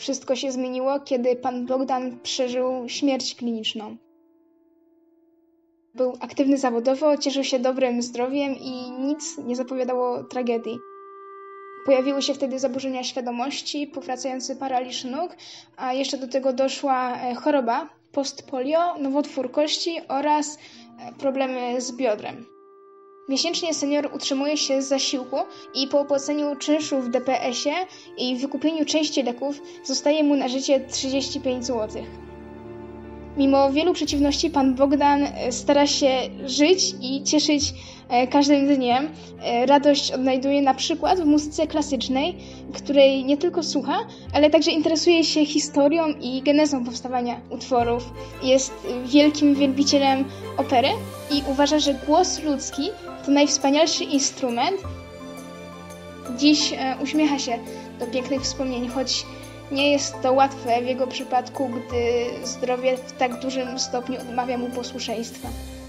Wszystko się zmieniło, kiedy pan Bogdan przeżył śmierć kliniczną. Był aktywny zawodowo, cieszył się dobrym zdrowiem i nic nie zapowiadało tragedii. Pojawiły się wtedy zaburzenia świadomości, powracający paraliż nóg, a jeszcze do tego doszła choroba, postpolio, nowotwór kości oraz problemy z biodrem. Miesięcznie senior utrzymuje się z zasiłku i po opłaceniu czynszu w DPS-ie i wykupieniu części leków zostaje mu na życie 35 zł. Mimo wielu przeciwności pan Bogdan stara się żyć i cieszyć każdym dniem. Radość odnajduje na przykład w muzyce klasycznej, której nie tylko słucha, ale także interesuje się historią i genezą powstawania utworów. Jest wielkim wielbicielem opery i uważa, że głos ludzki to najwspanialszy instrument. Dziś uśmiecha się do pięknych wspomnień, choć nie jest to łatwe w jego przypadku, gdy zdrowie w tak dużym stopniu odmawia mu posłuszeństwa.